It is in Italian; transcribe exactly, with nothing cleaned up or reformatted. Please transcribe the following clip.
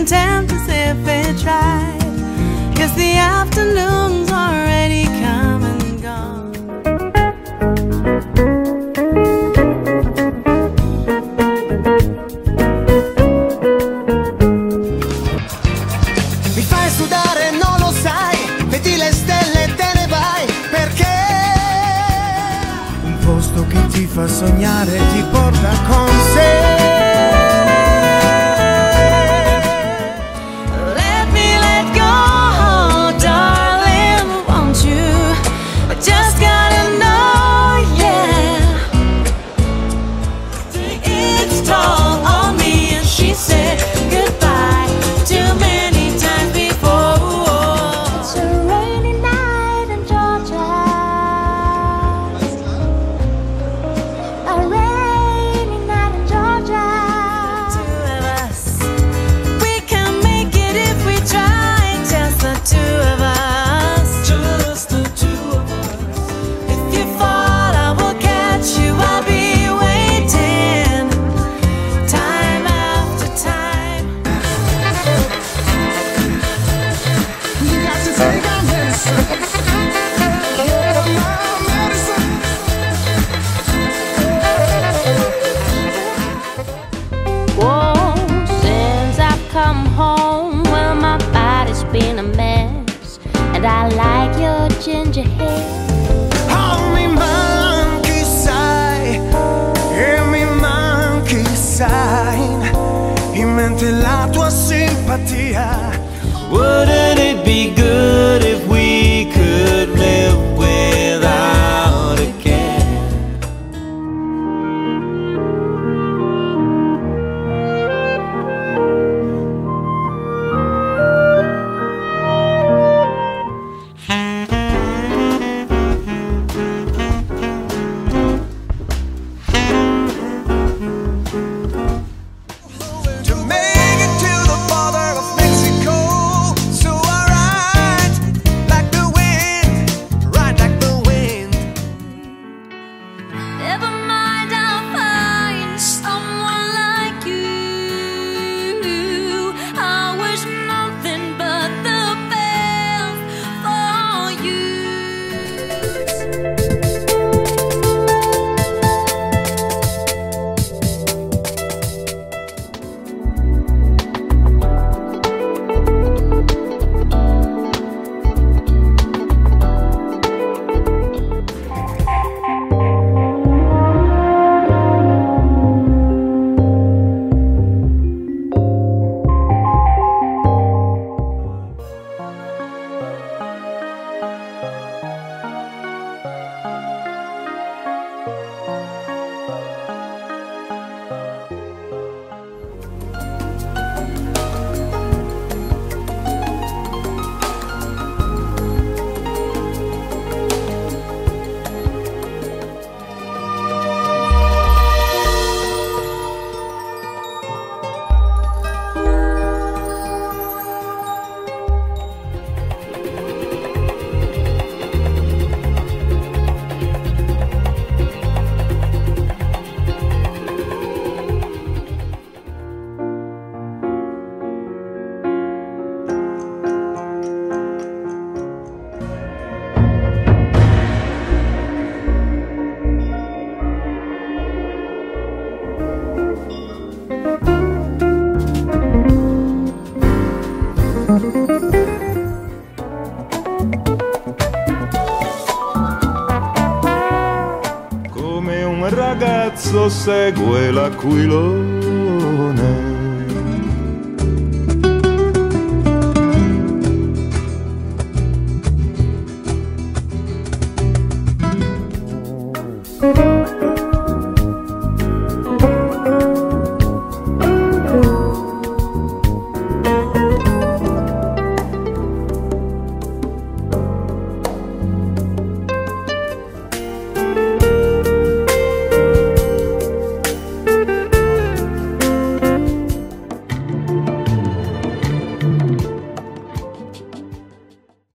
contempt as if it tried, 'cause the afternoon's already come and gone. Mi fai sudare, non lo sai, vedi le stelle e te ne vai, perché un posto che ti fa sognare ti porta con sé. Been a mess, and I like your ginger hair. Oh, mi manchi, sai, e mi manchi, sai, in mente la tua simpatia. Wouldn't it be good if we could live without a care? Come un ragazzo segue l'aquilone,